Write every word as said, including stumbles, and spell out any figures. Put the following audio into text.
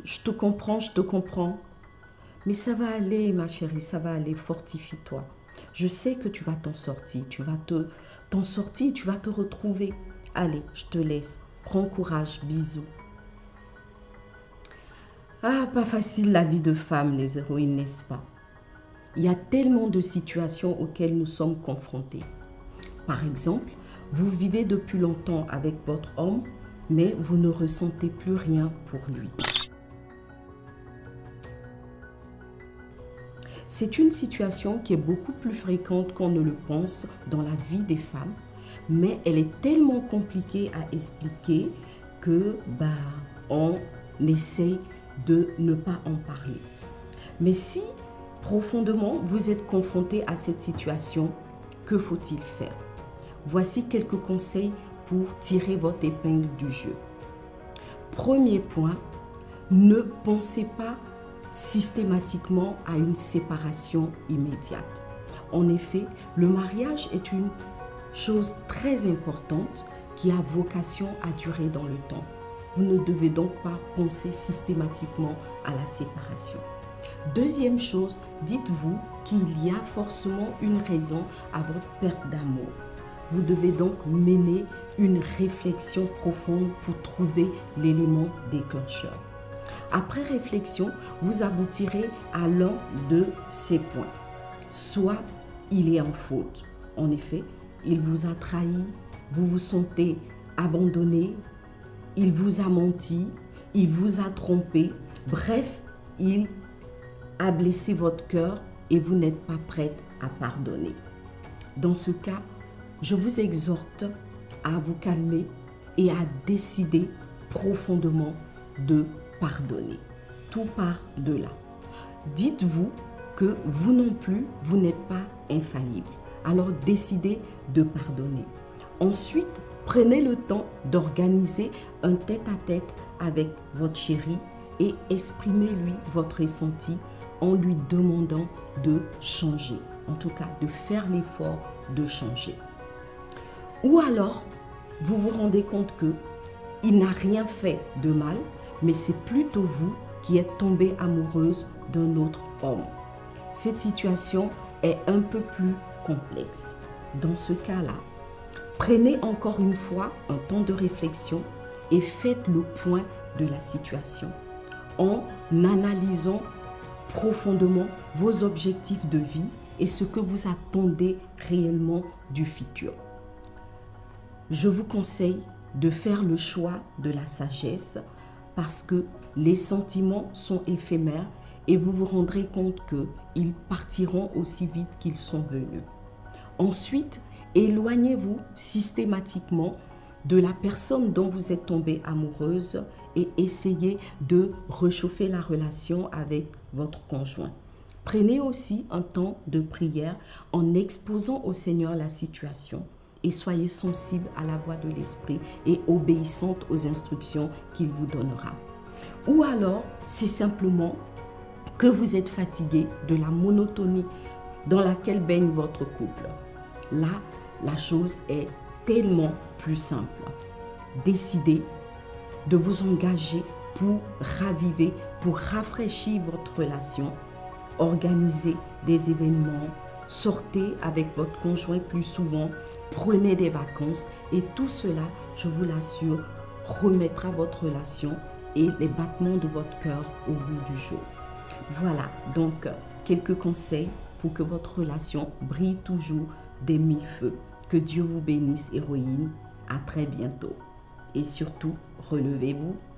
je te comprends, je te comprends. Mais ça va aller, ma chérie, ça va aller, fortifie-toi. Je sais que tu vas t'en sortir, tu vas te, t'en sortir, tu vas te retrouver. Allez, je te laisse. Prends courage, bisous. Ah, pas facile la vie de femme, les héroïnes, n'est-ce pas? Il y a tellement de situations auxquelles nous sommes confrontés. Par exemple, vous vivez depuis longtemps avec votre homme, mais vous ne ressentez plus rien pour lui. C'est une situation qui est beaucoup plus fréquente qu'on ne le pense dans la vie des femmes, mais elle est tellement compliquée à expliquer que bah, on essaie de ne pas en parler. Mais si profondément vous êtes confronté à cette situation, que faut-il faire? Voici quelques conseils pour tirer votre épingle du jeu. Premier point, ne pensez pas systématiquement à une séparation immédiate. En effet, le mariage est une chose très importante qui a vocation à durer dans le temps. Vous ne devez donc pas penser systématiquement à la séparation. Deuxième chose, dites-vous qu'il y a forcément une raison à votre perte d'amour. Vous devez donc mener une réflexion profonde pour trouver l'élément déclencheur. Après réflexion, vous aboutirez à l'un de ces points. Soit il est en faute. En effet, il vous a trahi, vous vous sentez abandonné, il vous a menti, il vous a trompé. Bref, il a blessé votre cœur et vous n'êtes pas prête à pardonner. Dans ce cas, je vous exhorte à vous calmer et à décider profondément de pardonner. Tout part de là. Dites-vous que vous non plus, vous n'êtes pas infaillible. Alors décidez de pardonner. Ensuite, prenez le temps d'organiser un tête-à-tête avec votre chéri et exprimez-lui votre ressenti en lui demandant de changer. En tout cas, de faire l'effort de changer. Ou alors, vous vous rendez compte que il n'a rien fait de mal, mais c'est plutôt vous qui êtes tombée amoureuse d'un autre homme. Cette situation est un peu plus complexe. Dans ce cas-là, prenez encore une fois un temps de réflexion et faites le point de la situation en analysant profondément vos objectifs de vie et ce que vous attendez réellement du futur. Je vous conseille de faire le choix de la sagesse parce que les sentiments sont éphémères et vous vous rendrez compte qu'ils partiront aussi vite qu'ils sont venus. Ensuite, éloignez-vous systématiquement de la personne dont vous êtes tombée amoureuse et essayez de réchauffer la relation avec votre conjoint. Prenez aussi un temps de prière en exposant au Seigneur la situation et soyez sensible à la voix de l'Esprit et obéissante aux instructions qu'il vous donnera. Ou alors, c'est simplement que vous êtes fatigué de la monotonie dans laquelle baigne votre couple. Là, la chose est tellement plus simple. Décidez de vous engager pour raviver, pour rafraîchir votre relation. Organisez des événements, sortez avec votre conjoint plus souvent, prenez des vacances et tout cela, je vous l'assure, remettra votre relation et les battements de votre cœur au bout du jour. Voilà, donc quelques conseils pour que votre relation brille toujours des mille feux. Que Dieu vous bénisse, héroïne. À très bientôt. Et surtout, relevez-vous.